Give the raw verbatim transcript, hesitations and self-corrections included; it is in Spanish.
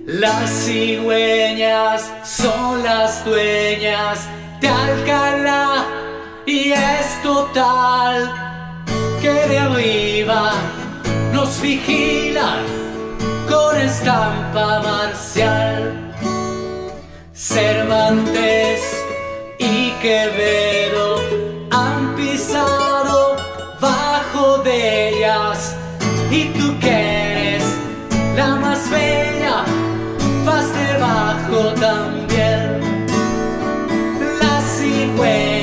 Las cigüeñas son las dueñas de Alcalá y es total que de arriba nos vigilan con estampa marcial. Cervantes y Quevedo han pisado bajo de ellas, y tú que eres la más bella vas debajo también. Las cigüeñas